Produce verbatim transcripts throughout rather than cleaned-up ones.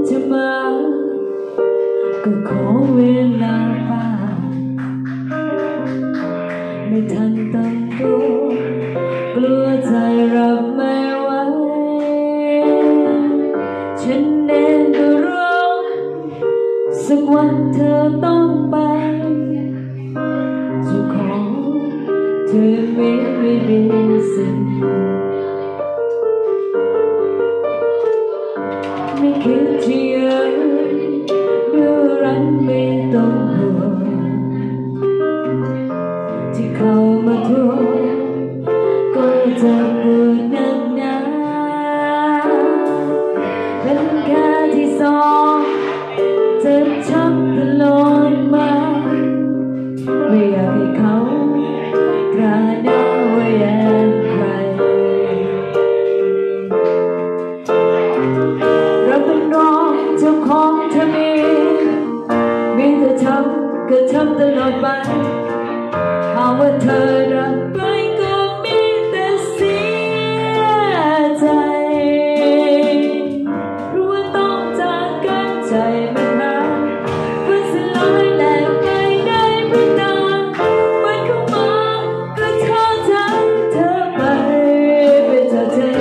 จะมาก็ขอเวลาบ้างไม่ทันตั้งตัวกลัวใจรับไม่ไหวฉันเองก็รู้สักวันเธอต้องไปเจ้าของเธอไม่ไม่มีสิ่งไม่คิดที่จะดูรันไม่ต้องห่วงที่เข้ามาทัวก็จะปวดหนักหนาเป็นแค่ที่สองจะชักตลอดมาไม่อยากให้เขากล้าหน้าว่าแย่ใครเราเป็นรองเจ้าของเธอมีมีเธอทำก็ทำตลอดไปหากว่าเธอรักไปก็มีแต่เสียใจรู้ว่าต้องจากกันใจมันหายมันสลายแหลกไปได้ไม่นานวันเข้ามาก็เธอทำเธอไปเป็นเธอเธอ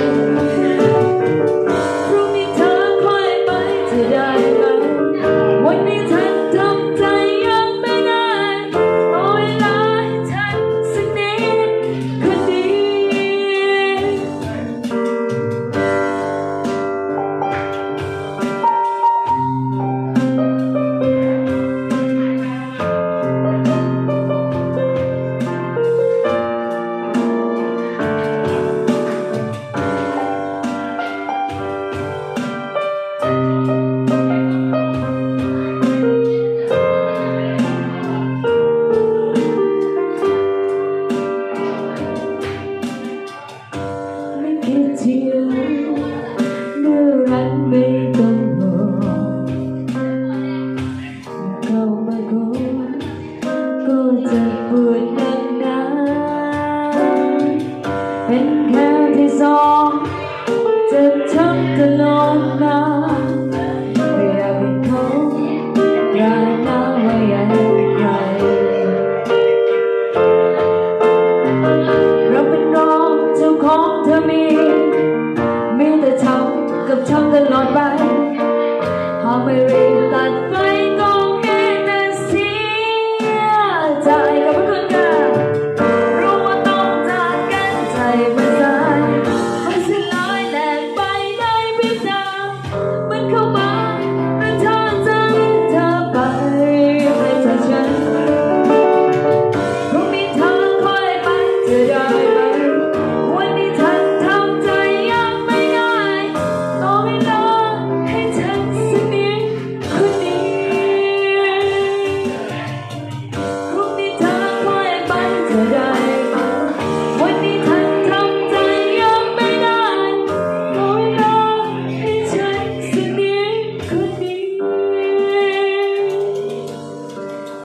พรุ่งนี้เธอค่อยไปจะได้ไหมวันนี้ฉันทำใจยังไม่ได้เอาเวลาให้ฉันสักนิดคนดีคิดที่เมื่อรักไม่ต้องห่วงเข้ามาก่อนก็จะปวดหนักหนาเป็นแค่ที่สองเจ็บช้ำตลอดมาไม่อยากเป็นเขากล้าหน้าว่าอยากใครเราเป็นรองเจ้าของเธอมีมีแต่ทำกับทำตลอดไป